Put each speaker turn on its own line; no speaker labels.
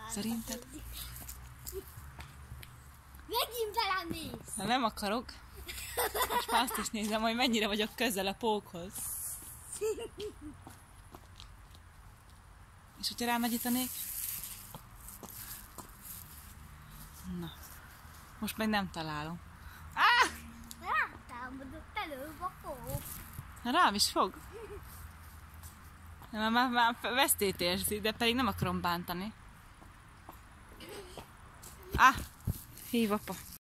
Szerinted?
Megint velem néz!
Na, nem akarok. Most már azt is nézem, hogy mennyire vagyok közel a pókhoz. És hogyha ránagyítanék? Na. Most meg nem találom.
Rátámadott előbb a pók.
Na, rám is fog. Már vesztét érzi, de pedig nem akarom bántani. Hív apa.